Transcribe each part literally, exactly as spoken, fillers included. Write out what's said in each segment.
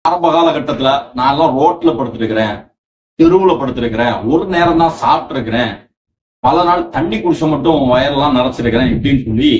ஆரம்ப காலகட்டத்துல நான் எல்லாம் ரோட்ல படுத்திருக்கிறேன், தெருவுல படுத்திருக்கிறேன், ஒரு நேரம் தான் சாப்பிட்டு இருக்கிறேன், பல நாள் தண்ணி குடிச்ச மட்டும் வயரெல்லாம் நிறைச்சிருக்கிறேன் இப்படின்னு சொல்லி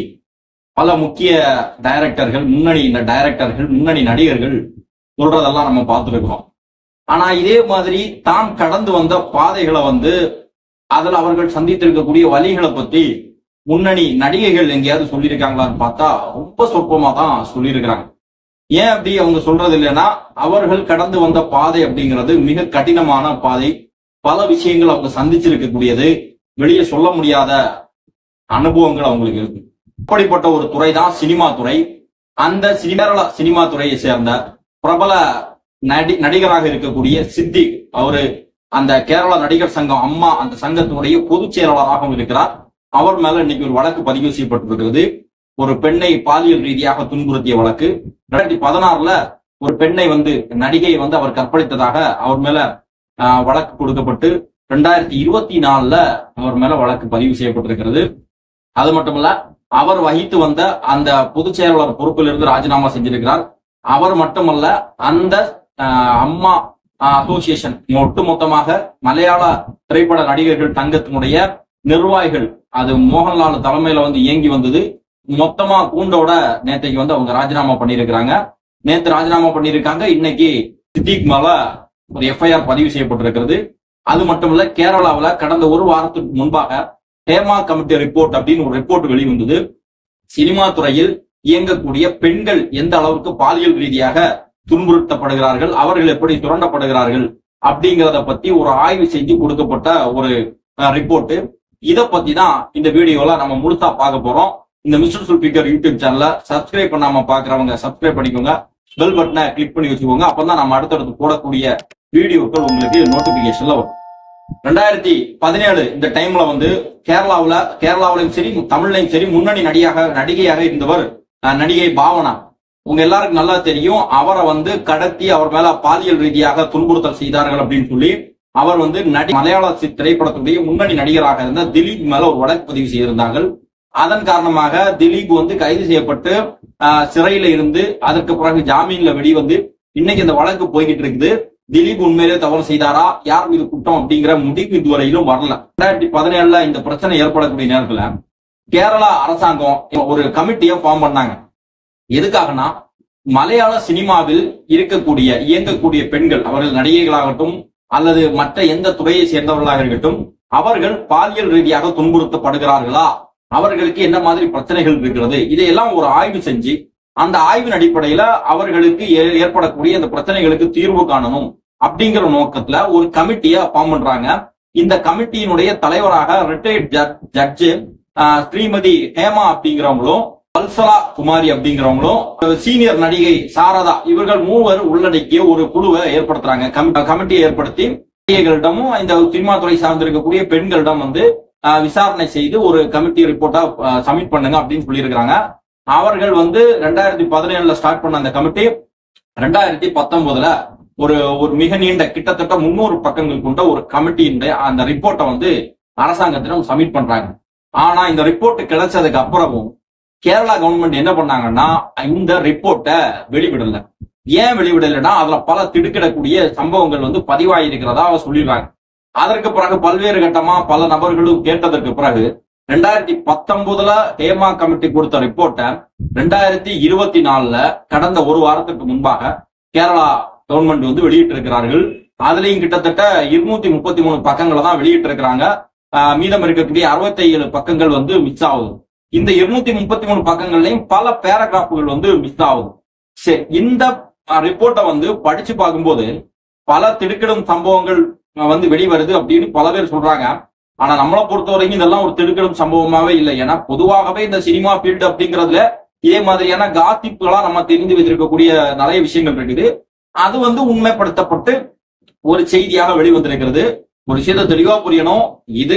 பல முக்கிய டைரக்டர்கள், முன்னணி டைரக்டர்கள், முன்னணி நடிகர்கள் சொல்றதெல்லாம் நம்ம பார்த்துருக்கிறோம். ஆனா இதே மாதிரி தான் கடந்து வந்த பாதைகளை வந்து அதுல அவர்கள் சந்தித்திருக்கக்கூடிய வழிகளை பத்தி முன்னணி நடிகைகள் எங்கேயாவது சொல்லியிருக்காங்களான்னு பார்த்தா ரொம்ப சொற்பமா தான் சொல்லியிருக்கிறாங்க. ஏன் அப்படி அவங்க சொல்றது இல்லைன்னா, அவர்கள் கடந்து வந்த பாதை அப்படிங்கிறது மிக கடினமான பாதை. பல விஷயங்கள் அவங்க சந்திச்சிருக்கக்கூடியது, வெளியே சொல்ல முடியாத அனுபவங்கள் அவங்களுக்கு இருக்கு. அப்படிப்பட்ட ஒரு துறை தான் சினிமா துறை. அந்த கேரளா சினிமா துறையை சேர்ந்த பிரபல நடி நடிகராக இருக்கக்கூடிய சித்திக், அவரு அந்த கேரளா நடிகர் சங்கம் அம்மா அந்த சங்கத்தினுடைய பொதுச் செயலாளராகவும் இருக்கிறார். அவர் மேல இன்னைக்கு ஒரு வழக்கு பதிவு செய்யப்பட்டிருக்கிறது. ஒரு பெண்ணை பாலியல் ரீதியாக துன்புறுத்திய வழக்கு. ரெண்டாயிரத்தி பதினாறுல ஒரு பெண்ணை வந்து நடிகையை வந்து அவர் கற்பழித்ததாக அவர் மேல வழக்கு கொடுக்கப்பட்டு ரெண்டாயிரத்தி இருபத்தி நாலுல அவர் மேல வழக்கு பதிவு செய்யப்பட்டிருக்கிறது. அது மட்டுமல்ல, அவர் வகித்து வந்த அந்த பொதுச் செயலாளர் பொறுப்பிலிருந்து ராஜினாமா செஞ்சிருக்கிறார். அவர் மட்டுமல்ல, அந்த அம்மா அசோசியேஷன் ஒட்டுமொத்தமாக மலையாள திரைப்பட நடிகர்கள் சங்கத்தினுடைய நிர்வாகிகள், அது மோகன்லால் தலைமையில வந்து இயங்கி வந்தது. மொத்தமா கூண்டோட நேத்தைக்கு வந்து அவங்க ராஜினாமா பண்ணியிருக்கிறாங்க. நேத்து ராஜினாமா பண்ணியிருக்காங்க. இன்னைக்கு சித்திக் மேல ஒரு எஃப்ஐஆர் பதிவு செய்யப்பட்டிருக்கிறது. அது மட்டும் இல்ல, கேரளாவில் கடந்த ஒரு வாரத்துக்கு முன்பாக ஹேமா கமிட்டி ரிப்போர்ட் அப்படின்னு ஒரு ரிப்போர்ட் வெளிவந்தது. சினிமா துறையில் இயங்கக்கூடிய பெண்கள் எந்த அளவுக்கு பாலியல் ரீதியாக துன்புறுத்தப்படுகிறார்கள், அவர்கள் எப்படி சுரண்டப்படுகிறார்கள் அப்படிங்கிறத பத்தி ஒரு ஆய்வு செஞ்சு கொடுக்கப்பட்ட ஒரு ரிப்போர்ட். இதை பத்தி தான் இந்த வீடியோல நம்ம முழுசா பார்க்க போறோம். இந்த மிஸ்டர் சுல்பிகர் யூடியூப் சேனல சப்ஸ்கிரைப் பண்ணாம பாக்குறவங்க சப்ஸ்கிரைப் பண்ணிக்கோங்க, பெல் பட்டனை கிளிக் பண்ணி வச்சுக்கோங்க. அப்பதான் நம்ம அடுத்தடுத்து போடக்கூடிய வீடியோக்கள் உங்களுக்கு நோட்டிபிகேஷன்ல வரும். ரெண்டாயிரத்தி பதினேழு இந்த டைம்ல வந்து கேரளாவுல கேரளாவிலையும் சரி தமிழ்லையும் சரி முன்னணி நடிகையாக நடிகையாக இருந்தவர் நடிகை பாவனா. உங்க எல்லாருக்கும் நல்லா தெரியும். அவரை வந்து கடத்தி அவர் மேல பாலியல் ரீதியாக துன்புறுத்தல் செய்தார்கள் அப்படின்னு சொல்லி அவர் வந்து நடி மலையாள திரைப்படத்துடைய முன்னணி நடிகராக இருந்த திலீப் மேல ஒரு வழக்கு பதிவு செய்திருந்தார்கள். அதன் காரணமாக திலீப் வந்து கைது செய்யப்பட்டு சிறையில இருந்து அதற்கு பிறகு ஜாமீன்ல வெளிவந்து இன்னைக்கு இந்த வழக்கு போய்கிட்டு இருக்குது. திலீப் உண்மையிலே தவறு செய்தாரா, யார் மீது குற்றம் அப்படிங்கிற முடிவு இதுவரையிலும் வரல. ரெண்டாயிரத்தி பதினேழுல இந்த பிரச்சனை ஏற்படக்கூடிய நேரத்துல கேரளா அரசாங்கம் ஒரு கமிட்டியை ஃபார்ம் பண்ணாங்க. எதுக்காகனா, மலையாள சினிமாவில் இருக்கக்கூடிய இயங்கக்கூடிய பெண்கள், அவர்கள் நடிகைகளாகட்டும் அல்லது மற்ற எந்த துறையை சேர்ந்தவர்களாக இருக்கட்டும், அவர்கள் பாலியல் ரீதியாக துன்புறுத்தப்படுகிறார்களா, அவர்களுக்கு என்ன மாதிரி பிரச்சனைகள் இருக்கிறது, இதையெல்லாம் ஒரு ஆய்வு செஞ்சு அந்த ஆய்வின் அடிப்படையில அவர்களுக்கு ஏற்படக்கூடிய அந்த பிரச்சனைகளுக்கு தீர்வு காணணும் அப்படிங்கிற நோக்கத்துல ஒரு கமிட்டியை ஃபார்ம் பண்றாங்க. இந்த கமிட்டியினுடைய தலைவராக ரிட்டையர்ட் ஜட்ஜு ஸ்ரீமதி ஹேமா அப்படிங்கிறவங்களும் பல்சலா குமாரி அப்படிங்கிறவங்களும் சீனியர் நடிகை சாரதா, இவர்கள் மூவர் உள்ளடக்கிய ஒரு குழுவை ஏற்படுத்துறாங்க. கமிட்டியை ஏற்படுத்தி நடிகைகளிடமும் இந்த சினிமா துறை சார்ந்திருக்கக்கூடிய பெண்களிடம் வந்து விசாரணை செய்து ஒரு கமிட்டி ரிப்போர்ட்டா சப்மிட் பண்ணுங்க அப்படின்னு சொல்லியிருக்கிறாங்க. அவர்கள் வந்து ரெண்டாயிரத்தி பதினேழுல ஸ்டார்ட் பண்ண அந்த கமிட்டி ரெண்டாயிரத்தி பத்தொன்பதுல ஒரு ஒரு மிக நீண்ட கிட்டத்தட்ட முன்னூறு பக்கங்கள் கொண்ட ஒரு கமிட்டியினுடைய அந்த ரிப்போர்ட்டை வந்து அரசாங்கத்திடம் சப்மிட் பண்றாங்க. ஆனா இந்த ரிப்போர்ட் கிடைச்சதுக்கு அப்புறமும் கேரளா கவர்மெண்ட் என்ன பண்ணாங்கன்னா இந்த ரிப்போர்ட்டை வெளிவிடல. ஏன் வெளிவிடலைன்னா, அதுல பல திடுக்கிடக்கூடிய சம்பவங்கள் வந்து பதிவாயிருக்கிறதா சொல்லிடுறாங்க. அதற்கு பிறகு பல்வேறு கட்டமா பல நபர்களும் கேட்டதற்கு பிறகு ரெண்டாயிரத்தி பத்தொன்பதுல ஹேமா கமிட்டி கொடுத்த ரிப்போர்ட்டை ரெண்டாயிரத்தி இருபத்தி நாலுல கடந்த ஒரு வாரத்துக்கு முன்பாக கேரளா கவர்மெண்ட் வந்து வெளியிட்டு இருக்கிறார்கள். அதுலயும் கிட்டத்தட்ட இருநூத்தி முப்பத்தி மூணு பக்கங்களை தான் வெளியிட்டு இருக்கிறாங்க. மீதம் இருக்கக்கூடிய அறுபத்தி ஏழு பக்கங்கள் வந்து மிஸ் ஆகுது. இந்த இருநூத்தி முப்பத்தி மூணு பக்கங்கள்லயும் பல பேராகிராஃபுகள் வந்து மிஸ் ஆகுது. சரி, இந்த ரிப்போர்ட்டை வந்து படிச்சு பார்க்கும்போது பல திடுக்கிடும் சம்பவங்கள் வந்து வெளிவருது அப்படின்னு பல பேர் சொல்றாங்க. ஆனா நம்மளை பொறுத்த வரைக்கும் இதெல்லாம் ஒரு திடுக்கிடும் சம்பவமாவே இல்லை. ஏன்னா பொதுவாகவே இந்த சினிமா ஃபீல்டு அப்படிங்கிறதுல இதே மாதிரியான காசிப்புகளா நம்ம தெரிந்து வைத்திருக்கக்கூடிய நிறைய விஷயங்கள் இருக்குது. அது வந்து உண்மைப்படுத்தப்பட்டு ஒரு செய்தியாக வெளிவந்திருக்கிறது. ஒரு விஷயத்தை தெளிவா புரியணும். இது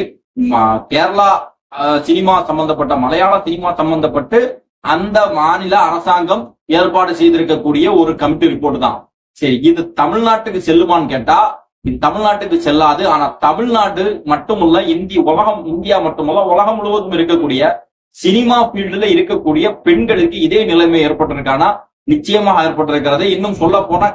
கேரளா சினிமா சம்பந்தப்பட்ட மலையாள சினிமா சம்பந்தப்பட்டு அந்த மாநில அரசாங்கம் ஏற்பாடு செய்திருக்கக்கூடிய ஒரு கமிட்டி ரிப்போர்ட் தான். சரி, இது தமிழ்நாட்டுக்கு செல்லுமான்னு கேட்டா இது தமிழ்நாட்டுக்கு செல்லாது. ஆனா தமிழ்நாடு மட்டுமல்ல, இந்திய உலகம் இந்தியா மட்டுமல்ல உலகம் முழுவதும் இருக்கக்கூடிய சினிமா ஃபீல்டுல இருக்கக்கூடிய பெண்களுக்கு இதே நிலைமை ஏற்பட்டிருக்கானா? நிச்சயமாக ஏற்பட்டிருக்கிறது. இன்னும் சொல்ல போனா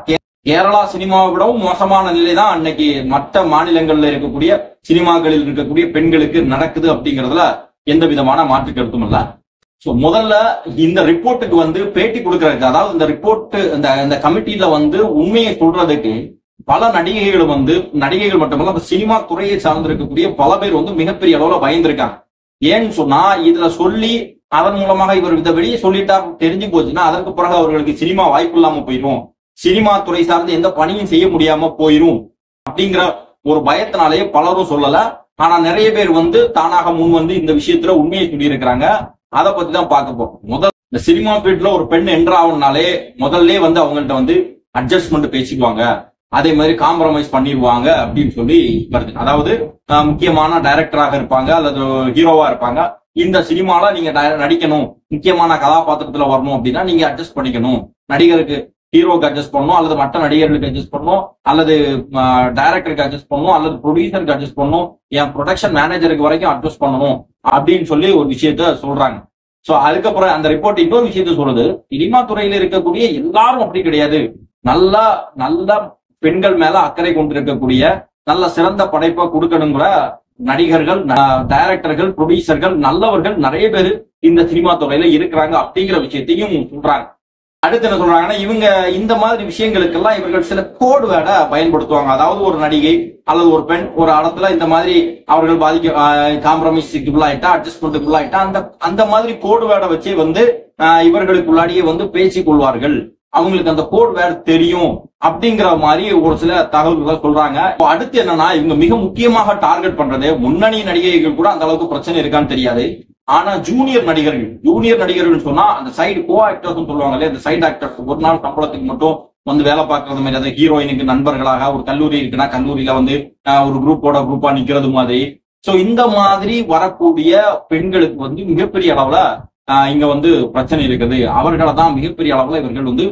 கேரளா சினிமாவை விடவும் மோசமான நிலை தான் அன்னைக்கு மற்ற மாநிலங்கள்ல இருக்கக்கூடிய சினிமாக்களில் இருக்கக்கூடிய பெண்களுக்கு நடக்குது அப்படிங்கறதுல எந்த விதமான மாற்று கருத்தும் இல்ல. சோ முதல்ல இந்த ரிப்போர்ட்டுக்கு வந்து பேட்டி கொடுக்கறதுக்கு, அதாவது இந்த ரிப்போர்ட் இந்த கமிட்டியில வந்து உண்மையை சொல்றதுக்கு பல நடிகைகள் வந்து நடிகைகள் மட்டுமல்ல அந்த சினிமா துறையை சார்ந்திருக்கக்கூடிய பல பேர் வந்து மிகப்பெரிய அளவுல பயந்துருக்காங்க. ஏன்னு சொன்னா இதுல சொல்லி அதன் மூலமாக இவர் இதை வெளியே சொல்லிட்டா தெரிஞ்சு போச்சுன்னா அதற்கு பிறகு அவர்களுக்கு சினிமா வாய்ப்பு இல்லாம போயிடும், சினிமா துறை சார்ந்து எந்த பணியும் செய்ய முடியாம போயிரும் அப்படிங்கிற ஒரு பயத்தினாலேயே பலரும் சொல்லல. ஆனா நிறைய பேர் வந்து தானாக முன் வந்து இந்த விஷயத்துல உண்மையை சொல்லி இருக்கிறாங்க. அதை பத்தி தான் பார்க்க போறோம். முதல் இந்த சினிமா ஃபீல்ட்ல ஒரு பெண் என்றாவனாலே முதல்ல வந்து அவங்கள்ட்ட வந்து அட்ஜஸ்ட்மெண்ட் பேசிக்குவாங்க, அதே மாதிரி காம்ப்ரமைஸ் பண்ணிடுவாங்க அப்படின்னு சொல்லி வருது. அதாவது முக்கியமான டைரக்டராக இருப்பாங்க அல்லது ஹீரோவா இருப்பாங்க, இந்த சினிமால நீங்க நடிக்கணும், முக்கியமான கதாபாத்திரத்துல வரணும் அப்படின்னா நீங்க அட்ஜஸ்ட் பண்ணிக்கணும், நடிகருக்கு ஹீரோக்கு அட்ஜஸ்ட் பண்ணணும் அல்லது மற்ற நடிகர்களுக்கு அட்ஜஸ்ட் பண்ணணும் அல்லது டைரக்டருக்கு அட்ஜஸ்ட் பண்ணணும் அல்லது ப்ரொடியூசருக்கு அட்ஜஸ்ட் பண்ணணும், என் ப்ரொடக்ஷன் மேனேஜருக்கு வரைக்கும் அட்ஜஸ்ட் பண்ணணும் அப்படின்னு சொல்லி ஒரு விஷயத்த சொல்றாங்க. சோ அதுக்கப்புறம் அந்த ரிப்போர்ட் இன்னொரு விஷயத்த சொல்லுது, சினிமா துறையில இருக்கக்கூடிய எல்லாரும் அப்படி கிடையாது, நல்லா நல்ல பெண்கள் மேல அக்கறை கொண்டிருக்கக்கூடிய நல்ல சிறந்த படைப்பை கொடுக்கணுங்கிற நடிகர்கள், டைரக்டர்கள், ப்ரொடியூசர்கள், நல்லவர்கள் நிறைய பேர் இந்த சினிமா துறையில இருக்கிறாங்க அப்படிங்கிற விஷயத்தையும் சொல்றாங்க. அடுத்து என்ன சொல்றாங்கன்னா, இவங்க இந்த மாதிரி விஷயங்களுக்கெல்லாம் இவர்கள் சில கோடு வேர்டை பயன்படுத்துவாங்க. அதாவது ஒரு நடிகை அல்லது ஒரு பெண் ஒரு இடத்துல இந்த மாதிரி அவர்கள் பாதிக்க காம்ப்ரமைஸுக்குள்ளாயிட்டா அட்ஜஸ்ட்மெண்ட்டுக்குள்ளாயிட்டா அந்த அந்த மாதிரி கோடு வேர்டை வச்சே வந்து இவர்களுக்குள்ளாடியே வந்து பேசிக் கொள்வார்கள், அவங்களுக்கு அந்த கோட் வேர்ட் தெரியும் அப்படிங்கிற மாதிரி ஒரு சில தகவல்களை சொல்றாங்க. அடுத்து என்னன்னா, இவங்க மிக முக்கியமாக டார்கெட் பண்றது முன்னணி நடிகைகள் கூட அந்த அளவுக்கு பிரச்சனை இருக்கான்னு தெரியாது, ஆனா ஜூனியர் நடிகர்கள் ஜூனியர் நடிகர்கள் சொன்னா அந்த சைடு கோ ஆக்டர்ஸ் சொல்லுவாங்களே, அந்த சைடு ஆக்டர்ஸ் ஒரு நாள் சம்பளத்துக்கு மட்டும் வந்து வேலை பார்க்கறது மாதிரி, அதாவது ஹீரோயினுக்கு நண்பர்களாக ஒரு கல்லூரி இருக்குன்னா கல்லூரியில வந்து ஒரு குரூப்போட குரூப்பா நிக்கிறது மாதிரி. சோ இந்த மாதிரி வரக்கூடிய பெண்களுக்கு வந்து மிகப்பெரிய அளவுல இங்க வந்து பிரச்சனை இருக்குது. அவர்களை தான் மிகப்பெரிய அளவுல இவர்கள் வந்து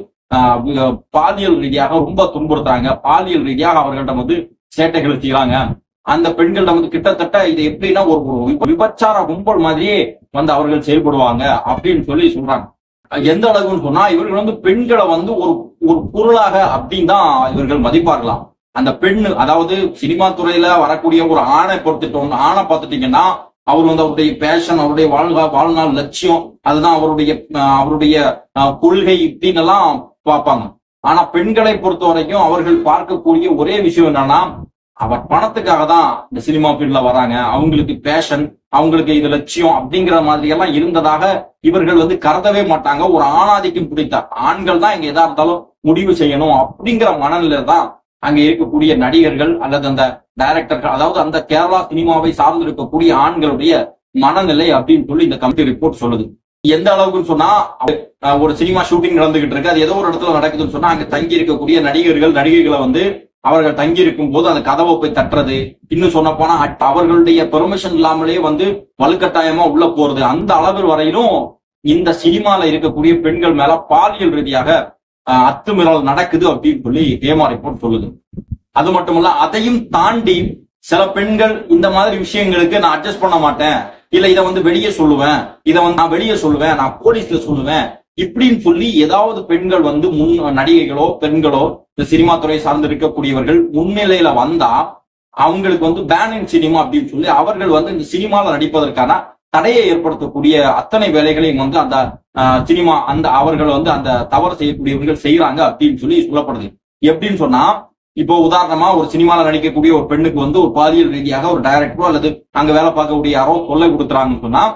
பாலியல் ரீதியாக ரொம்ப துன்புறுத்துறாங்க, பாலியல் ரீதியாக அவர்களிடம் வந்து சேட்டைகள் செய்யறாங்க. அந்த பெண்கள்ட்ட வந்து கிட்டத்தட்ட இது எப்படின்னா ஒரு விபச்சார கும்பல் மாதிரியே வந்து அவர்கள் செயல்படுவாங்க அப்படின்னு சொல்லி சொல்றாங்க. எந்த அளவுன்னு சொன்னா இவர்கள் வந்து பெண்களை வந்து ஒரு ஒரு பொருளாக அப்படின்னு தான் இவர்கள் மதிப்பார்களாம். அந்த பெண், அதாவது சினிமா துறையில வரக்கூடிய ஒரு ஆணை பொறுத்துட்டோம், ஆணை பார்த்துட்டீங்கன்னா அவர் வந்து அவருடைய பேஷன், அவருடைய வாழ்வா வாழ்நாள் லட்சியம், அதுதான் அவருடைய அவருடைய கொள்கை இப்படின்னு எல்லாம் பார்ப்பாங்க. ஆனா பெண்களை பொறுத்த வரைக்கும் அவர்கள் பார்க்கக்கூடிய ஒரே விஷயம் என்னன்னா, அவர் பணத்துக்காக தான் இந்த சினிமா ஃபீல்ட்ல வராங்க, அவங்களுக்கு பேஷன், அவங்களுக்கு இது லட்சியம் அப்படிங்கிற மாதிரி எல்லாம் இருந்ததாக இவர்கள் வந்து கருதவே மாட்டாங்க. ஒரு ஆணாதிக்கம் பிடித்த ஆண்கள் தான் இங்க எதா இருந்தாலும் முடிவு செய்யணும் அப்படிங்கிற மனநிலை தான் அங்க இருக்கக்கூடிய நடிகர்கள் அல்லது அந்த டைரக்டர்கள், அதாவது அந்த கேரளா சினிமாவை சார்ந்து இருக்கக்கூடிய ஆண்களுடைய மனநிலை அப்படின்னு சொல்லி இந்த கமிட்டி ரிப்போர்ட் சொல்லுது. எந்த அளவுக்குன்னு சொன்னா, ஒரு சினிமா ஷூட்டிங் நடந்துகிட்டு இருக்கு, அது ஏதோ ஒரு இடத்துல நடக்குதுன்னு சொன்னா அங்க தங்கி இருக்கக்கூடிய நடிகர்கள் நடிகைகளை வந்து அவர்கள் தங்கி இருக்கும் போது அந்த கதவை போய் தட்டுறது, இன்னும் சொன்ன போனா அவர்களுடைய பெர்மிஷன் இல்லாமலே வந்து வலுக்கட்டாயமா உள்ள போறது, அந்த அளவு வரையிலும் இந்த சினிமால இருக்கக்கூடிய பெண்கள் மேல பாலியல் ரீதியாக அத்துமீறல் நடக்குது அப்படின்னு சொல்லி ஹேமா ரிப்போர்ட் சொல்லுது. அது மட்டுமல்ல, அதையும் தாண்டி சில பெண்கள் இந்த மாதிரி விஷயங்களுக்கு நான் அட்ஜஸ்ட் பண்ண மாட்டேன், இல்ல இதை வந்து வெளியே சொல்லுவேன், இதை வந்து நான் வெளியே சொல்லுவேன், நான் போலீஸ்ல சொல்லுவேன் இப்படின்னு சொல்லி ஏதாவது பெண்கள் வந்து முன் நடிகைகளோ பெண்களோ இந்த சினிமா துறை சார்ந்து இருக்கக்கூடியவர்கள் முன்னிலையில வந்தா அவங்களுக்கு வந்து பேன் இன் சினிமா அப்படின்னு சொல்லி அவர்கள் வந்து இந்த சினிமால நடிப்பதற்கான தடையை ஏற்படுத்தக்கூடிய அத்தனை வேலைகளையும் வந்து அந்த சினிமா அந்த அவர்கள் வந்து அந்த தவறு செய்யக்கூடியவர்கள் செய்யறாங்க அப்படின்னு சொல்லி சொல்லப்படுது. எப்படின்னு சொன்னா, இப்போ உதாரணமா ஒரு சினிமால நடிக்கக்கூடிய ஒரு பெண்ணுக்கு வந்து ஒரு பாலியல் ரீதியாக ஒரு டைரக்டரோ அல்லது அங்க வேலை பார்க்கக்கூடிய யாரோ தொல்லை கொடுத்துறாங்கன்னு சொன்னா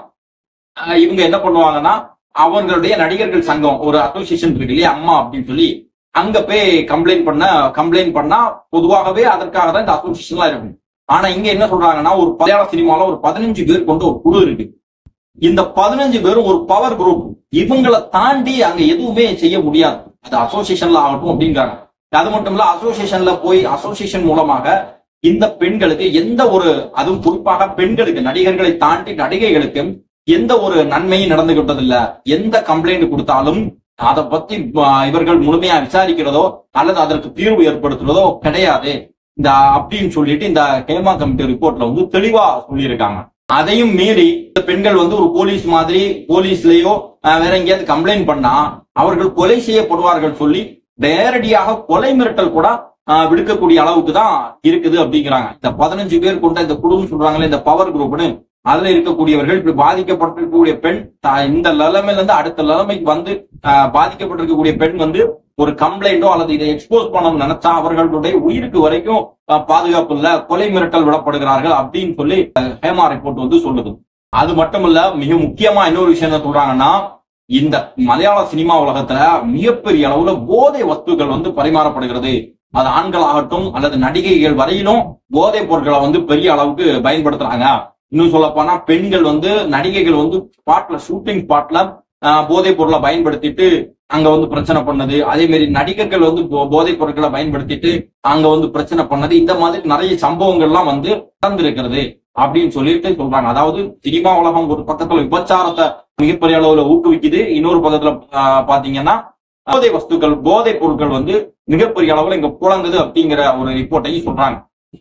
இவங்க என்ன பண்ணுவாங்கன்னா, அவர்களுடைய நடிகர்கள் சங்கம் ஒரு அசோசியேஷன் இருக்கு இல்லையா, அம்மா அப்படின்னு சொல்லி அங்க போய் கம்ப்ளைண்ட் பண்ண கம்ப்ளைண்ட் பண்ணா பொதுவாகவே அதற்காக தான் இந்த அசோசியேஷன் எல்லாம் இருக்கும். ஆனா இங்க என்ன சொல்றாங்கன்னா, ஒரு மலையாள சினிமால ஒரு பதினஞ்சு பேர் கொண்ட ஒரு குழு இருக்கு, இந்த பதினஞ்சு பேரும் ஒரு பவர் குரூப், இவங்களை தாண்டி அங்க எதுவுமே செய்ய முடியாது, அது அசோசியேஷன்ல ஆகட்டும் அப்படிங்கிறாங்க. அது மட்டும் இல்ல, அசோசியேஷன்ல போய் அசோசியேஷன் மூலமாக இந்த பெண்களுக்கு எந்த ஒரு, அதுவும் குறிப்பாக பெண்களுக்கு நடிகர்களை தாண்டி நடிகைகளுக்கு எந்த ஒரு நன்மையும் நடந்துகிட்டது இல்ல, எந்த கம்ப்ளைண்ட் கொடுத்தாலும் அதை பத்தி இவர்கள் முழுமையா விசாரிக்கிறதோ அல்லது அதற்கு தீர்வு ஏற்படுத்துறதோ கிடையாது இந்த அப்படின்னு சொல்லிட்டு இந்த ஹேமா கமிட்டி ரிப்போர்ட்ல வந்து தெளிவா சொல்லியிருக்காங்க. அதையும் மீறி இந்த பெண்கள் வந்து ஒரு போலீஸ் மாதிரி போலீஸ்லயோ வேற எங்கேயாவது கம்ப்ளைண்ட் பண்ணா அவர்கள் கொலை செய்யப்படுவார்கள் சொல்லி நேரடியாக கொலை மிரட்டல் கூட விடுக்கக்கூடிய அளவுக்கு தான் இருக்குது அப்படிங்கிறாங்க. இந்த பதினஞ்சு பேர் கொண்ட இந்த குழுன்னு சொல்றாங்களே, இந்த பவர் குரூப்னு, அதுல இருக்கக்கூடியவர்கள் இப்படி பாதிக்கப்பட்டிருக்கக்கூடிய பெண் இந்த நிலைமையில இருந்து அடுத்த நிலைமைக்கு வந்து பாதிக்கப்பட்டிருக்கக்கூடிய பெண் வந்து ஒரு கம்ப்ளைண்டோ அல்லது இதை எக்ஸ்போஸ் பண்ணணும்னு நினைச்சா அவர்களுடைய உயிருக்கு வரைக்கும் பாதுகாப்பு இல்ல, கொலை மிரட்டல் விடப்படுகிறார்கள் அப்படின்னு சொல்லி ஹேமா ரிப்போர்ட் வந்து சொல்லுது. அது மட்டும் இல்ல, மிக முக்கியமா இன்னொரு விஷயம் என்ன சொல்றாங்கன்னா, இந்த மலையாள சினிமா உலகத்துல மிகப்பெரிய அளவுல போதை வஸ்துக்கள் வந்து பரிமாறப்படுகிறது. அது ஆண்களாகட்டும் அல்லது நடிகைகள் வரையிலும் போதைப் பொருட்களை வந்து பெரிய அளவுக்கு பயன்படுத்துறாங்க. இன்னும் சொல்ல போனா பெண்கள் வந்து நடிகைகள் வந்து ஸ்பாட்ல ஷூட்டிங் ஸ்பாட்ல போதைப் பொருளை பயன்படுத்திட்டு அங்க வந்து பிரச்சனை பண்ணது, அதே மாதிரி நடிகர்கள் வந்து போதைப் பொருட்களை பயன்படுத்திட்டு அங்க வந்து பிரச்சனை பண்ணது, இந்த மாதிரி நிறைய சம்பவங்கள்லாம் வந்து நடந்திருக்கிறது அப்படின்னு சொல்லிட்டு சொல்றாங்க. அதாவது சினிமா உலகம் ஒரு பக்கத்துல விபச்சாரத்தை மிகப்பெரிய அளவுல ஊக்குவிக்குது, இன்னொரு பக்கத்துல பாத்தீங்கன்னா போதை வஸ்துக்கள் போதைப் பொருட்கள் வந்து மிகப்பெரிய அளவுல இங்க புழங்குது அப்படிங்கிற ஒரு ரிப்போர்ட்டையும் சொல்றாங்க.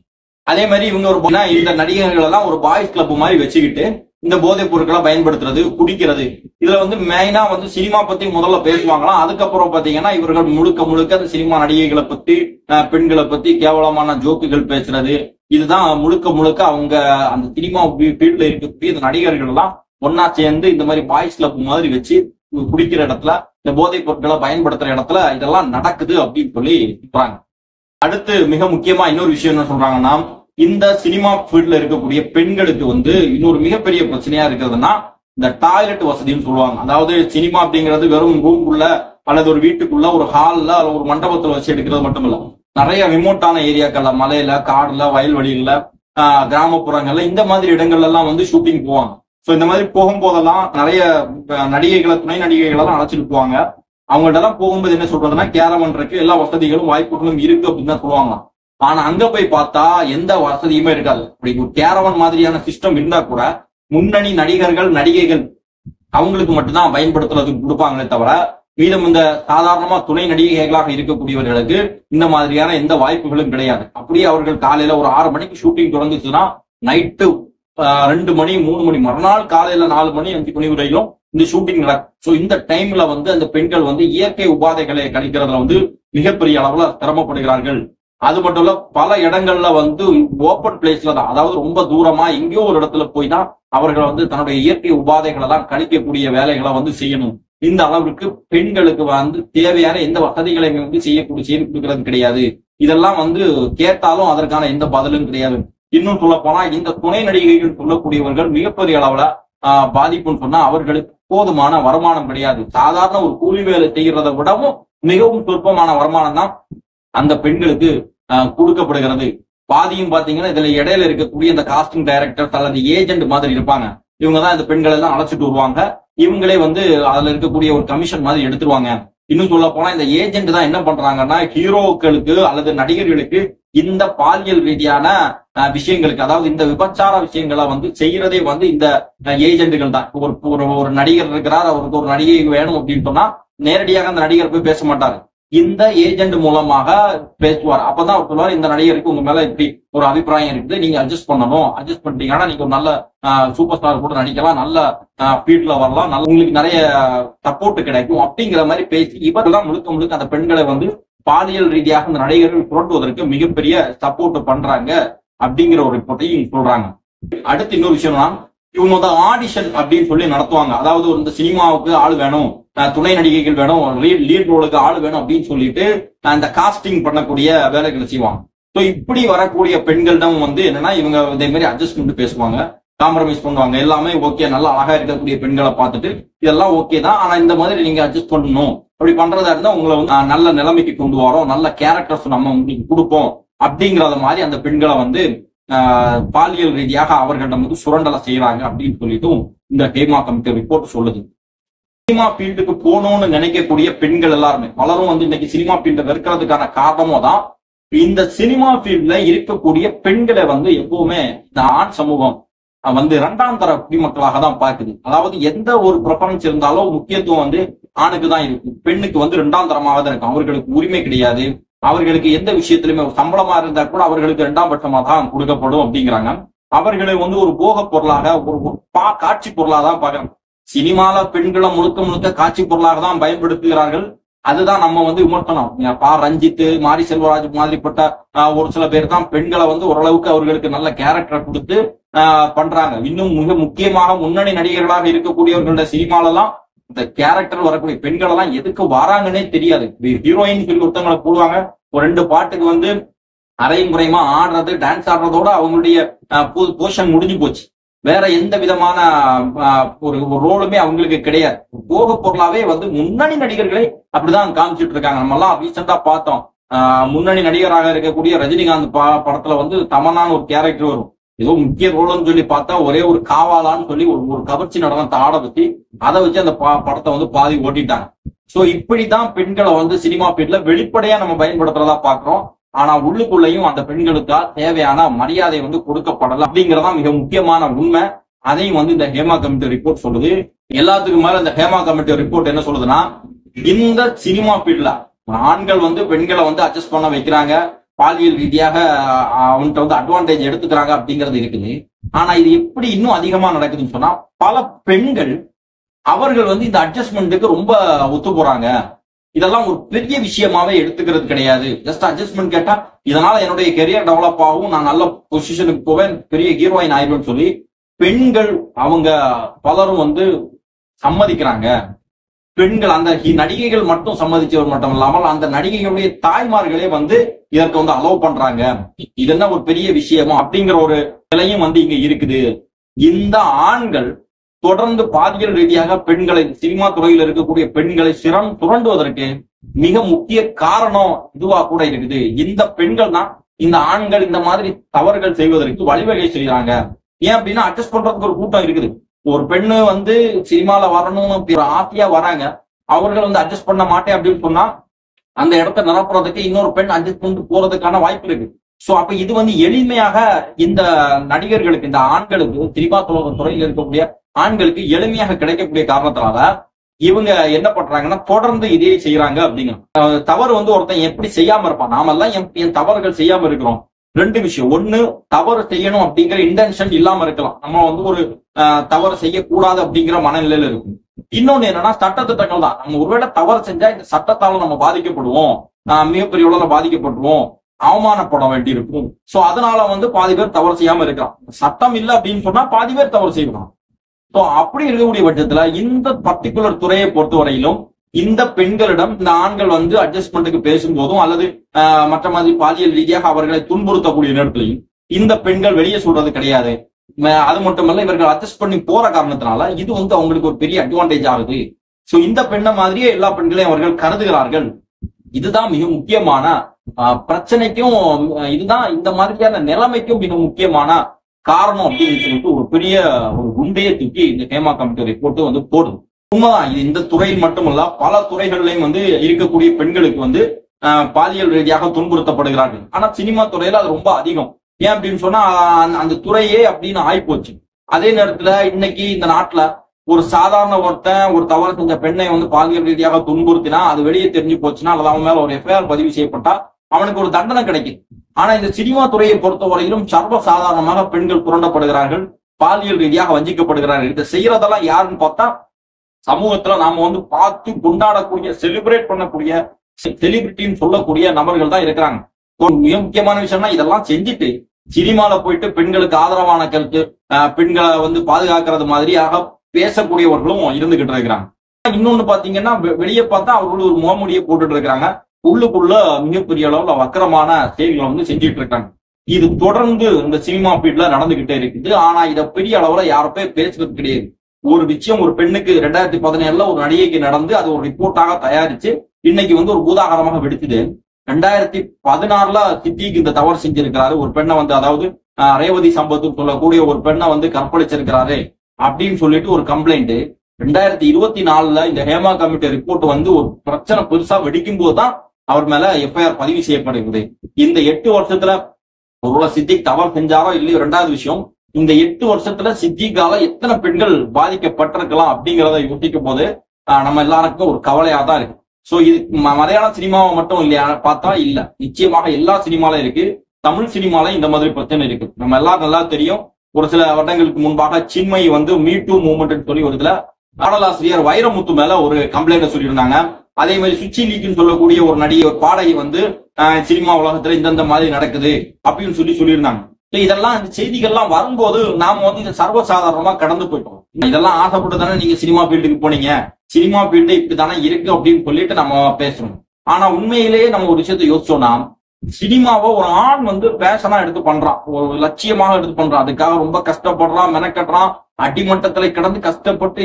அதே மாதிரி இவங்க ஒரு இந்த நடிகர்கள் எல்லாம் ஒரு பாய்ஸ் கிளப் மாதிரி வச்சுக்கிட்டு இந்த போதைப் பொருட்களை பயன்படுத்துறது, குடிக்கிறது, இதுல வந்து மெயினா வந்து சினிமா பத்தி முதல்ல பேசுவாங்களாம். அதுக்கப்புறம் பாத்தீங்கன்னா இவர்கள் முழுக்க முழுக்க அந்த சினிமா நடிகைகளை பத்தி பெண்களை பத்தி கேவலமான ஜோக்குகள் பேசுறது, இதுதான் முழுக்க முழுக்க அவங்க அந்த சினிமா ஃபீல்ட்ல இருக்கக்கூடிய இந்த நடிகர்கள் எல்லாம் ஒன்னா சேர்ந்து இந்த மாதிரி பாய்ஸ் கிளப் மாதிரி வச்சு குடிக்கிற இடத்துல இந்த போதைப் பொருட்களை பயன்படுத்துற இடத்துல இதெல்லாம் நடக்குது அப்படின்னு சொல்லி சொல்றாங்க. அடுத்து மிக முக்கியமா இன்னொரு விஷயம் என்ன சொல்றாங்கன்னா, இந்த சினிமா ஃபீல்ட்ல இருக்கக்கூடிய பெண்களுக்கு வந்து இன்னொரு மிகப்பெரிய பிரச்சனையா இருக்கிறதுனா இந்த டாய்லெட் வசதின்னு சொல்லுவாங்க. அதாவது சினிமா அப்படிங்கிறது வெறும் ரூம்குள்ள அல்லது ஒரு வீட்டுக்குள்ள ஒரு ஹால்ல அல்லது ஒரு மண்டபத்துல வச்சு எடுக்கிறது மட்டும் இல்ல, நிறைய ரிமோட்டான ஏரியாக்கள்ல, மலையில, காடுல, வயல்வெளிகள்ல, ஆஹ் கிராமப்புறங்கள்ல இந்த மாதிரி இடங்கள்ல எல்லாம் வந்து ஷூட்டிங் போவாங்க. சோ இந்த மாதிரி போகும்போதெல்லாம் நிறைய நடிகைகளை, துணை நடிகைகள் எல்லாம் அழைச்சிட்டு போவாங்க. அவங்கள்ட்ட எல்லாம் போகும்போது என்ன சொல்றதுன்னா, கேரவன் இருக்கு, எல்லா வசதிகளும் வாய்ப்புகளும் இருக்கு அப்படின்னு தான் சொல்லுவாங்க. ஆனா அங்க போய் பார்த்தா எந்த வசதியுமே இருக்காது. அப்படி ஒரு கேரவன் மாதிரியான சிஸ்டம் இருந்தா கூட முன்னணி நடிகர்கள், நடிகைகள் அவங்களுக்கு மட்டும்தான் பயன்படுத்துறதுக்கு கொடுப்பாங்களே தவிர மீதம் இந்த சாதாரணமா துணை நடிகைகளாக இருக்கக்கூடியவர்களுக்கு இந்த மாதிரியான எந்த வாய்ப்புகளும் கிடையாது. அப்படியே அவர்கள் காலையில ஒரு ஆறு மணிக்கு ஷூட்டிங் தொடங்குச்சுன்னா நைட்டு ரெண்டு மணி மூணு மணி மறுநாள் காலையில நாலு மணி அஞ்சு மணி வரையிலும் இந்த ஷூட்டிங் நடக்கும். சோ இந்த டைம்ல வந்து அந்த பெண்கள் வந்து இயற்கை உபாதைகளை கழிக்கிறதுல வந்து மிகப்பெரிய அளவுல சிரமப்படுகிறார்கள். அது மட்டும் இல்ல, பல இடங்கள்ல வந்து ஓப்பன் பிளேஸ்ல தான், அதாவது ரொம்ப தூரமா எங்கேயோ ஒரு இடத்துல போய் தான் அவர்கள் வந்து தன்னுடைய இயற்கை உபாதைகளை எல்லாம் கழிக்கக்கூடிய வேலைகளை வந்து செய்யணும். இந்த அளவுக்கு பெண்களுக்கு வந்து தேவையான எந்த வசதிகளையும் வந்து செய்யக்கூடிய செய்து கொடுக்கறது கிடையாது. இதெல்லாம் வந்து கேட்டாலும் அதற்கான எந்த பதிலும் கிடையாது. இன்னும் சொல்ல போனா இந்த துணை நடிகைகள் சொல்லக்கூடியவர்கள் மிகப்பெரிய அளவுல ஆஹ் பாதிப்புன்னு சொன்னா அவர்களுக்கு போதுமான வருமானம் கிடையாது. சாதாரண ஒரு கூலி வேலை செய்யறதை விடவும் மிகவும் சொற்பமான வருமானம் தான் அந்த பெண்களுக்கு ஆஹ் கொடுக்கப்படுகிறது. பாதியும் பாத்தீங்கன்னா இதுல இடையில இருக்கக்கூடிய இந்த காஸ்டிங் டைரக்டர் அல்லது ஏஜென்ட் மாதிரி இருப்பாங்க. இவங்கதான் இந்த பெண்களை எல்லாம் அழைச்சிட்டு வருவாங்க. இவங்களே வந்து அதுல இருக்கக்கூடிய ஒரு கமிஷன் மாதிரி எடுத்துருவாங்க. இன்னும் சொல்ல போனா இந்த ஏஜென்ட் தான் என்ன பண்றாங்கன்னா, ஹீரோக்களுக்கு அல்லது நடிகர்களுக்கு இந்த பாலியல் ரீதியான விஷயங்களுக்கு, அதாவது இந்த விபச்சார விஷயங்களை வந்து செய்யறதே வந்து இந்த ஏஜென்ட்டுகள் தான். ஒரு ஒரு நடிகர் இருக்கிறார், அவருக்கு ஒரு நடிகை வேணும் அப்படின்னு சொன்னா நேரடியாக அந்த நடிகர் போய் பேச மாட்டாரு, இந்த ஏஜென்ட் மூலமாக பேசுவார். அப்பதான் அவர் சொல்லுவார், இந்த நடிகருக்கு உங்க மேல இப்படி ஒரு அபிப்பிராயம் இருக்குது, நீங்க அட்ஜஸ்ட் பண்ணணும், அட்ஜஸ்ட் பண்ணிட்டீங்கன்னா நீங்க ஒரு நல்ல சூப்பர் ஸ்டார் கூட நடிக்கலாம், நல்ல ஃபீல்ட்ல வரலாம், நல்ல உங்களுக்கு நிறைய சப்போர்ட் கிடைக்கும் அப்படிங்கிற மாதிரி பேசி இவர்கள் தான் முழுக்க முழுக்க அந்த பெண்களை வந்து பாலியல் ரீதியாக அந்த நடிகர்கள் புரட்டுவதற்கு மிகப்பெரிய சப்போர்ட் பண்றாங்க அப்படிங்கிற ஒரு ரிப்போர்ட்டையும் சொல்றாங்க. அடுத்து இன்னொரு விஷயம்னா, இவங்க வந்து ஆடிஷன் அப்படின்னு சொல்லி நடத்துவாங்க. அதாவது இந்த சினிமாவுக்கு ஆள் வேணும், துணை நடிகைகள் வேணும், லீட் ரோலுக்கு ஆள் வேணும் அப்படின்னு சொல்லிட்டு இந்த காஸ்டிங் பண்ணக்கூடிய வேலைகளை செய்வாங்க. ஸோ இப்படி வரக்கூடிய பெண்களிடம் வந்து என்னன்னா, இவங்க இதே மாதிரி அட்ஜஸ்ட்மெண்ட் பேசுவாங்க, காம்ப்ரமைஸ் பண்ணுவாங்க. எல்லாமே ஓகே, நல்லா அழகா இருக்கக்கூடிய பெண்களை பார்த்துட்டு இதெல்லாம் ஓகே தான், ஆனா இந்த மாதிரி நீங்க அட்ஜஸ்ட் பண்ணணும், அப்படி பண்றதா இருந்தா உங்களை வந்து நல்ல நிலைமைக்கு கொண்டு வரோம், நல்ல கேரக்டர்ஸ் நம்ம உங்களுக்கு கொடுப்போம் அப்படிங்கிறத மாதிரி அந்த பெண்களை வந்து ஆஹ் பாலியல் ரீதியாக அவர்களிடம் வந்து சுரண்டலை செய்யறாங்க அப்படின்னு சொல்லிட்டும் இந்த ஹேமா கமிட்டி ரிப்போர்ட் சொல்லுது. சினிமா ஃபீல்டுக்கு போகணும்னு நினைக்கக்கூடிய பெண்கள் எல்லாருமே பலரும் வந்து இன்னைக்கு சினிமா ஃபீல்ட வெறுக்கிறதுக்கான காரணமும் தான் இந்த சினிமா ஃபீல்ட்ல இருக்கக்கூடிய பெண்களை வந்து எப்பவுமே இந்த ஆண் சமூகம் வந்து இரண்டாம் தர குடிமக்களாக தான் பார்க்குது. அதாவது எந்த ஒரு ப்ரிஃபரன்ஸ் இருந்தாலும் முக்கியத்துவம் வந்து ஆணுக்கு தான் இருக்கு, பெண்ணுக்கு வந்து இரண்டாம் தரமாக தான் இருக்கும். அவர்களுக்கு உரிமை கிடையாது, அவர்களுக்கு எந்த விஷயத்திலுமே சம்பளமா இருந்தா கூட அவர்களுக்கு இரண்டாம் பட்சமா தான் கொடுக்கப்படும் அப்படிங்கிறாங்க. அவர்களை வந்து ஒரு போக பொருளாக, ஒரு பா காட்சி பொருளாக தான் பார்க்கறாங்க. சினிமால பெண்களை முழுக்க முழுக்க காட்சி பொருளாக தான் பயன்படுத்துகிறார்கள். அதுதான் நம்ம வந்து விமர்சனம். பா ரஞ்சித், மாரி செல்வராஜ் மாதிரிப்பட்ட ஒரு சில பேர் தான் பெண்களை வந்து ஓரளவுக்கு அவர்களுக்கு நல்ல கேரக்டரை கொடுத்து பண்றாங்க. இன்னும் மிக முக்கியமாக முன்னணி நடிகர்களாக இருக்கக்கூடியவர்களோட சினிமாலெல்லாம் இந்த கேரக்டர் வரக்கூடிய பெண்கள் எல்லாம் எதுக்கு வராங்கன்னே தெரியாது. ஹீரோயின் சொல்லி ஒருத்தவங்களை போடுவாங்க, ஒரு ரெண்டு பாட்டுக்கு வந்து அரையும் குறையுமா ஆடுறது, டான்ஸ் ஆடுறதோட அவங்களுடைய போர்ஷன் முடிஞ்சு போச்சு. வேற எந்த விதமான ஒரு ரோலுமே அவங்களுக்கு கிடையாது. போக பொருளாவே வந்து முன்னணி நடிகர்களை அப்படிதான் காமிச்சிட்டு இருக்காங்க. நம்ம எல்லாம் ரீசெண்டா பார்த்தோம், முன்னணி நடிகராக இருக்கக்கூடிய ரஜினிகாந்த் படத்துல வந்து தமன்னான்னு ஒரு கேரக்டர் வரும். ஏதோ முக்கிய ரோல்னு சொல்லி பார்த்தா ஒரே ஒரு காவாலான்னு சொல்லி ஒரு ஒரு கவர்ச்சி நடனத்தை ஆட வச்சு அதை வச்சு அந்த படத்தை வந்து பாதி ஓட்டிட்டாங்க. சோ இப்படிதான் பெண்களை வந்து சினிமா பீட்ல வெளிப்படையா நம்ம பயன்படுத்துறதா பாக்குறோம். ஆனா உள்ளுக்குள்ளையும் அந்த பெண்களுக்கா தேவையான மரியாதை வந்து கொடுக்கப்படல அப்படிங்கறதா மிக முக்கியமான உண்மை. அதையும் வந்து இந்த ஹேமா கமிட்டி ரிப்போர்ட் சொல்லுது. எல்லாத்துக்கும் மேல இந்த ஹேமா கமிட்டி ரிப்போர்ட் என்ன சொல்லுதுன்னா, இந்த சினிமா பீட்ல ஆண்கள் வந்து பெண்களை வந்து அட்ஜஸ்ட் பண்ண வைக்கிறாங்க, பாலியல் ரீதியாக அவன்கிட்ட வந்து அட்வான்டேஜ் எடுத்துக்கிறாங்க அப்படிங்கிறது இருக்குது. ஆனா இது எப்படி இன்னும் அதிகமா நடக்குதுன்னு சொன்னா, பல பெண்கள் அவர்கள் வந்து இந்த அட்ஜஸ்ட்மெண்ட்டுக்கு ரொம்ப ஒத்து போறாங்க. இதெல்லாம் ஒரு பெரிய விஷயமாவே எடுத்துக்கிறது கிடையாது. ஜஸ்ட் அட்ஜஸ்ட்மெண்ட் கேட்டா இதனால என்னுடைய கெரியர் டெவலப் ஆகும், நான் நல்ல பொசிஷனுக்கு போவேன், பெரிய ஹீரோயின் ஆயிடுவேன்னு சொல்லி பெண்கள் அவங்க பலரும் வந்து சம்மதிக்கிறாங்க. பெண்கள் அந்த நடிகைகள் மட்டும் சம்மதிச்சவர் மட்டும் இல்லாமல் அந்த நடிகைகளுடைய தாய்மார்களே வந்து இதற்கு வந்து அலோவ் பண்றாங்க. இது என்ன ஒரு பெரிய விஷயமா அப்படிங்கிற ஒரு நிலையும் வந்து இங்க இருக்குது. இந்த ஆண்கள் தொடர்ந்து பாலியல் ரீதியாக பெண்களை, சினிமா துறையில் இருக்கக்கூடிய பெண்களை சிரம் துரண்டுவதற்கு மிக முக்கிய காரணம் இதுவா கூட இருக்குது. இந்த பெண்கள் தான் இந்த ஆண்கள் இந்த மாதிரி தவறுகள் செய்வதற்கு வழிவகை செய்யறாங்க. ஏன் அப்படின்னா அட்ஜஸ்ட் பண்றதுக்கு ஒரு கூட்டம் இருக்குது. ஒரு பெண்ணு வந்து சினிமால வரணும்னு ஆசையா வராங்க, அவர்கள் வந்து அட்ஜஸ்ட் பண்ண மாட்டேன் அப்படின்னு சொன்னா அந்த இடத்த நிரப்புறதுக்கு இன்னொரு பெண் அட்ஜஸ்ட் பண்ணிட்டு போறதுக்கான வாய்ப்பு இருக்கு. சோ அப்ப இது வந்து எளிமையாக இந்த நடிகர்களுக்கு, இந்த ஆண்களுக்கு, சினிமா துறையில் இருக்கக்கூடிய ஆண்களுக்கு எளிமையாக கிடைக்கக்கூடிய காரணத்தினால இவங்க என்ன பண்றாங்கன்னா தொடர்ந்து இதே செய்யறாங்க. அப்படிங்கிற தவறு வந்து ஒருத்தன் எப்படி செய்யாம இருப்பான், நாமெல்லாம் என் தவறுகள் செய்யாம இருக்கிறோம். ரெண்டு விஷயம், ஒண்ணு தவறு செய்யணும் அப்படிங்கிற இன்டென்ஷன் இல்லாம இருக்கலாம், நம்ம வந்து ஒரு தவறு செய்யக்கூடாது அப்படிங்கிற மனநிலையில இருக்கும். இன்னொன்னு என்னன்னா சட்டத்திட்டங்கள் தான். நம்ம ஒருவேளை தவறு செஞ்சா இந்த சட்டத்தால நம்ம பாதிக்கப்படுவோம், மிகப்பெரிய அளவுல பாதிக்கப்பட்டுருவோம், அவமானப்பட வேண்டி இருக்கும். சோ அதனால வந்து பாதி பேர் தவறு செய்யாம இருக்கலாம். சட்டம் இல்லை அப்படின்னு சொன்னா பாதி பேர் தவறு செய்யலாம். சோ அப்படி இருக்கக்கூடிய பட்சத்துல இந்த பர்டிகுலர் துறையை பொறுத்தவரையிலும் இந்த பெண்களிடம் இந்த ஆண்கள் வந்து அட்ஜஸ்ட்மெண்ட்டுக்கு பேசும்போதும் அல்லது மற்ற மாதிரி பாலியல் ரீதியாக அவர்களை துன்புறுத்தக்கூடிய நேரத்திலையும் இந்த பெண்கள் வெளியே சொல்றது கிடையாது. அது மட்டுமல்ல, இவர்கள் அட்ஜஸ்ட் பண்ணி போற காரணத்தினால இது வந்து அவங்களுக்கு ஒரு பெரிய அட்வான்டேஜ் ஆகுது. சோ இந்த பெண்ணை மாதிரியே எல்லா பெண்களையும் அவர்கள் கருதுகிறார்கள். இதுதான் மிக முக்கியமான பிரச்சனைக்கும், இதுதான் இந்த மாதிரியான நிலைமைக்கும் மிக முக்கியமான காரணம் அப்படின்னு சொல்லிட்டு ஒரு பெரிய ஒரு குண்டையை தூக்கி இந்த ஹேமா கமிட்டி ரிப்போர்ட் வந்து போடுது. உண்மைதான், இது இந்த துறையில் மட்டுமல்ல பல துறைகள்லையும் வந்து இருக்கக்கூடிய பெண்களுக்கு வந்து பாலியல் ரீதியாக துன்புறுத்தப்படுகிறார்கள். ஆனா சினிமா துறையில அது ரொம்ப அதிகம். ஏன் அப்படின்னு சொன்னா அந்த துறையே அப்படின்னு ஆயிப்போச்சு. அதே நேரத்துல இன்னைக்கு இந்த நாட்டுல ஒரு சாதாரண ஒருத்தன் ஒரு தவறு செஞ்ச பெண்ணை வந்து பாலியல் ரீதியாக துன்புறுத்தினா அது வெளியே தெரிஞ்சு போச்சுன்னா அல்லது அவன் மேல ஒரு எஃப்ஐஆர் பதிவு செய்யப்பட்டா அவனுக்கு ஒரு தண்டனை கிடைக்கும். ஆனா இந்த சினிமா துறையை பொறுத்தவரையிலும் சர்வ சாதாரணமாக பெண்கள் புரண்டப்படுகிறார்கள், பாலியல் ரீதியாக வஞ்சிக்கப்படுகிறார்கள். இதை செய்யறதெல்லாம் யாருன்னு பார்த்தா சமூகத்துல நாம வந்து பார்த்து கொண்டாடக்கூடிய, செலிப்ரேட் பண்ணக்கூடிய, செலிபிரிட்டின்னு சொல்லக்கூடிய நபர்கள் தான் இருக்கிறாங்க. மிக முக்கியமான விஷயம்னா இதெல்லாம் செஞ்சுட்டு சினிமால போயிட்டு பெண்களுக்கு ஆதரவான கருத்து, பெண்களை வந்து பாதுகாக்கிறது மாதிரியாக பேசக்கூடியவர்களும் இருந்துகிட்டு இருக்கிறாங்க. இன்னொன்னு பாத்தீங்கன்னா வெளியே பார்த்தா அவர்கள் ஒரு முகமூடியை போட்டுட்டு இருக்கிறாங்க, உள்ளுக்குள்ள மிகப்பெரிய அளவுல வக்கரமான செயல்களை வந்து செஞ்சுட்டு இருக்காங்க. இது தொடர்ந்து இந்த சினிமா ஃபீல்ட்ல நடந்துகிட்டே இருக்குது. ஆனா இதை பெரிய அளவுல யாருப்பே பேசுறது கிடையாது. ஒரு விஷயம் ஒரு பெண்ணுக்கு ரெண்டாயிரத்தி பதினேழுல ஒரு நடிகைக்கு நடந்து அது ஒரு ரிப்போர்ட்டாக தயாரிச்சு இன்னைக்கு வந்து ஒரு பூதாகரமாக வெடிச்சுது. ரெண்டாயிரத்தி பதினாறுல சித்திக்கு இந்த தவறு செஞ்சிருக்கிறாரு. ஒரு பெண்ணை வந்து, அதாவது ரேவதி சம்பத்து சொல்லக்கூடிய ஒரு பெண்ணை வந்து கற்பழிச்சிருக்கிறாரு அப்படின்னு சொல்லிட்டு ஒரு கம்ப்ளைண்ட் ரெண்டாயிரத்தி இருபத்தி நாலுல இந்த ஹேமா கமிட்டி ரிப்போர்ட் வந்து ஒரு பிரச்சனை பெருசா வெடிக்கும் போதுதான் அவர் மேல எஃப்ஐஆர் பதிவு செய்யப்படுகிறது. இந்த எட்டு வருஷத்துல ஒருவேளை சித்திக் தவறு செஞ்சாரோ இல்லையோ ரெண்டாவது விஷயம், இந்த எட்டு வருஷத்துல சித்திகால எத்தனை பெண்கள் பாதிக்கப்பட்டிருக்கலாம் அப்படிங்கிறத யோசிக்கும் போது நம்ம எல்லாருக்கும் ஒரு கவலையா தான் இருக்கு. சோ இது மலையாள சினிமாவை மட்டும் இல்லையா பார்த்தா இல்ல, நிச்சயமாக எல்லா சினிமாலும் இருக்கு. தமிழ் சினிமால இந்த மாதிரி பிரச்சனை இருக்கு. நம்ம எல்லாரும் நல்லா தெரியும், ஒரு சில வருடங்களுக்கு முன்பாக சின்மை வந்து மீ டூ மூவ்மெண்ட் சொல்லி ஒரு இதுல பாடலாசிரியர் வைரமுத்து மேல ஒரு கம்ப்ளைண்ட் சொல்லியிருந்தாங்க. அதே மாதிரி சுச்சி லீக்குன்னு சொல்லக்கூடிய ஒரு நடிகை ஒரு பாடகி வந்து சினிமா உலகத்துல இந்தந்த மாதிரி நடக்குது அப்படின்னு சொல்லி சொல்லியிருந்தாங்க. இதெல்லாம் இந்த செய்திகள்லாம் வரும்போது நாம வந்து இதை சர்வசாதாரணமா கடந்து போயிட்டோம். இதெல்லாம் ஆசைப்பட்டு தானே நீங்க சினிமா ஃபீல்டுக்கு போனீங்க, சினிமா ஃபீல்டு இப்படித்தானே இருக்கு அப்படின்னு சொல்லிட்டு நம்ம பேசுறோம். ஆனா உண்மையிலேயே நம்ம ஒரு விஷயத்த யோசிச்சோம்னா, சினிமாவை ஒரு ஆண் வந்து பேஷனா எடுத்து பண்றான், ஒரு லட்சியமாக எடுத்து பண்றான், அதுக்காக ரொம்ப கஷ்டப்படுறான், மெனக்கட்டுறான், அடிமட்டத்துல கிடந்து கஷ்டப்பட்டு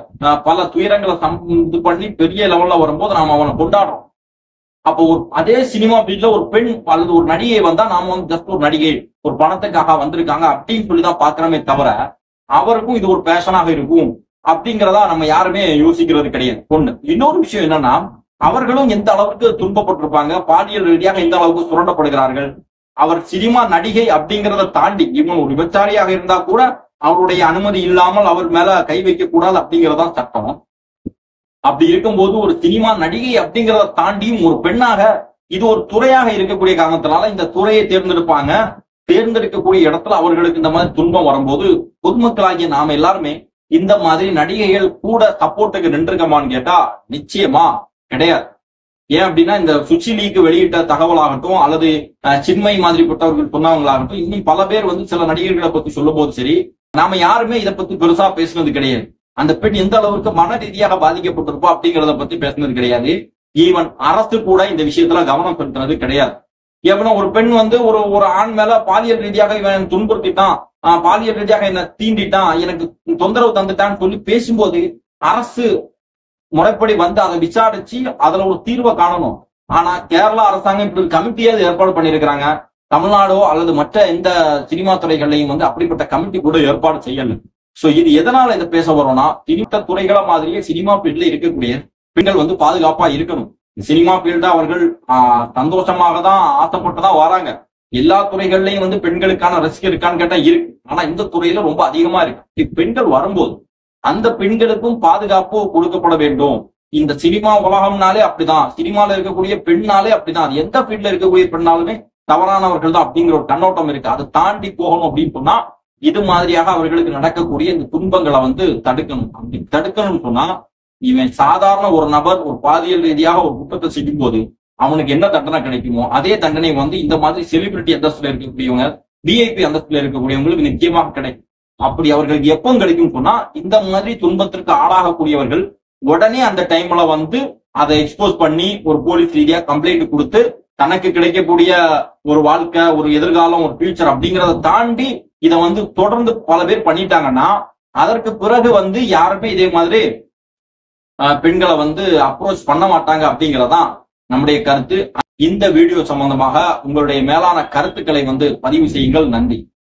பல துயரங்களை இது பண்ணி பெரிய லெவல்ல வரும்போது நாம அவனை கொண்டாடுறோம். அப்போ ஒரு அதே சினிமா ஃபீல்ட்ல ஒரு பெண் அல்லது ஒரு நடிகை வந்தா நாம வந்து ஜஸ்ட் ஒரு நடிகை ஒரு பணத்துக்காக வந்திருக்காங்க அப்படின்னு சொல்லிதான் பாக்குறோமே தவிர அவருக்கும் இது ஒரு பேஷனாக இருக்கும் அப்படிங்கிறதா நம்ம யாருமே யோசிக்கிறது கிடையாது. ஒண்ணு. இன்னொரு விஷயம் என்னன்னா, அவர்களும் எந்த அளவுக்கு துன்பப்பட்டிருப்பாங்க, பாலியல் ரீதியாக எந்த அளவுக்கு சுரண்டப்படுகிறார்கள். அவர் சினிமா நடிகை அப்படிங்கிறத தாண்டி இவன் ஒரு விபச்சாரியாக இருந்தா கூட அவருடைய அனுமதி இல்லாமல் அவர் மேல கை வைக்க கூடாது அப்படிங்கறதா சட்டம். அப்படி இருக்கும்போது ஒரு சினிமா நடிகை அப்படிங்கிறத தாண்டியும் ஒரு பெண்ணாக இது ஒரு துறையாக இருக்கக்கூடிய காரணத்தினால இந்த துறையை தேர்ந்தெடுப்பாங்க. தேர்ந்தெடுக்கக்கூடிய இடத்துல அவர்களுக்கு இந்த மாதிரி துன்பம் வரும்போது பொதுமக்களாகிய நாம எல்லாருமே இந்த மாதிரி நடிகைகள் கூட சப்போர்ட்டுக்கு நின்றுக்கமான்னு கேட்டா நிச்சயமா கிடையாது. ஏன் அப்படின்னா இந்த சுச்சி லீக்கு வெளியிட்ட தகவலாகட்டும் அல்லது சின்மை மாதிரிப்பட்டவர்கள் சொன்னவங்களாகட்டும் இன்னும் பல பேர் வந்து சில நடிகர்களை பத்தி சொல்லும் போது சரி, நாம யாருமே இதை பத்தி பெருசா பேசுனது கிடையாது. அந்த பெண் எந்த அளவுக்கு மன ரீதியாக பாதிக்கப்பட்டிருப்பா அப்படிங்கிறத பத்தி பேசுனது கிடையாது. ஈவன் அரசு கூட இந்த விஷயத்துல கவனம் செலுத்தினது கிடையாது. எவனோ ஒரு பெண் வந்து ஒரு ஒரு ஆண் மேல பாலியல் ரீதியாக இவன் துன்புறுத்திட்டான், பாலியல் ரீதியாக என்ன தீண்டிட்டான், எனக்கு தொந்தரவு தந்துட்டான்னு சொல்லி பேசும்போது அரசு முறைப்படி வந்து அதை விசாரிச்சு அதுல ஒரு தீர்வை காணணும். ஆனா கேரளா அரசாங்கம் இப்படி கமிட்டியாவது ஏற்பாடு பண்ணிருக்கிறாங்க. தமிழ்நாடோ அல்லது மற்ற எந்த சினிமா துறைகளையும் வந்து அப்படிப்பட்ட கமிட்டி கூட ஏற்பாடு செய்யல. சோ இது எதனால இதை பேச வரோம்னா, சினிமா துறைகளை மாதிரியே சினிமா ஃபீல்ட்ல இருக்கக்கூடிய பெண்கள் வந்து பாதுகாப்பா இருக்கணும். சினிமா ஃபீல்ட அவர்கள் ஆஹ் சந்தோஷமாக தான் ஆசைப்பட்டுதான் வராங்க. எல்லா துறைகள்லயும் வந்து பெண்களுக்கான ரிஸ்க் இருக்கான்னு கேட்டா இருக்கு. ஆனா இந்த துறையில ரொம்ப அதிகமா இருக்கு. பெண்கள் வரும்போது அந்த பெண்களுக்கும் பாதுகாப்பு கொடுக்கப்பட வேண்டும். இந்த சினிமா உலகம்னாலே அப்படிதான், சினிமால இருக்கக்கூடிய பெண்ணாலே அப்படிதான், எந்த ஃபீல்ட்ல இருக்கக்கூடிய பெண்ணாலுமே தவறானவர்கள் தான் அப்படிங்கிற ஒரு கண்ணோட்டம் இருக்கு. அதை தாண்டி போகணும் அப்படின்னு சொன்னா இது மாதிரியாக அவர்களுக்கு நடக்கக்கூடிய இந்த துன்பங்களை வந்து தடுக்கணும். அப்படி தடுக்கணும்னு சொன்னா இவன் சாதாரண ஒரு நபர் ஒரு பாலியல் ரீதியாக ஒரு குற்றத்தை செய்யும் போது அவனுக்கு என்ன தண்டனை கிடைக்குமோ அதே தண்டனை வந்து இந்த மாதிரி செலிபிரிட்டி அந்தஸ்துல இருக்கக்கூடியவங்க, விஐபி அந்தஸ்துல இருக்கக்கூடியவங்களுக்கு நிச்சயமாக கிடைக்கும். அப்படி அவர்களுக்கு எப்போ கிடைக்கும் சொன்னா இந்த மாதிரி துன்பத்திற்கு ஆளாகக்கூடியவர்கள் உடனே அந்த டைம்ல வந்து அதை எக்ஸ்போஸ் பண்ணி ஒரு போலீஸ் ரீதியா கம்ப்ளைண்ட் கொடுத்து தனக்கு கிடைக்கக்கூடிய ஒரு வாழ்க்கை, ஒரு எதிர்காலம், ஒரு ஃபியூச்சர் அப்படிங்கிறத தாண்டி இதை வந்து தொடர்ந்து பல பேர் பண்ணிட்டாங்கன்னா அதற்கு பிறகு வந்து யாருமே இதே மாதிரி பெண்களை வந்து அப்ரோச் பண்ண மாட்டாங்க அப்படிங்கறதான் நம்முடைய கருத்து. இந்த வீடியோ சம்பந்தமாக உங்களுடைய மேலான கருத்துக்களை வந்து பதிவு செய்யுங்கள். நன்றி.